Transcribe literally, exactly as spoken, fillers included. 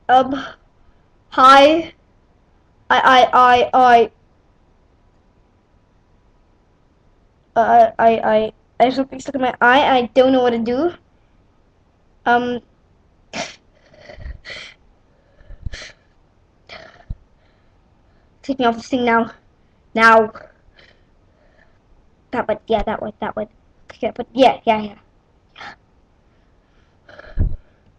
Um, hi. I, I, I, I, uh, I, I, I have something stuck in my eye. I don't know what to do. Um, take me off this thing now. Now. That one, yeah, that one, that one. Okay, but yeah, yeah, yeah.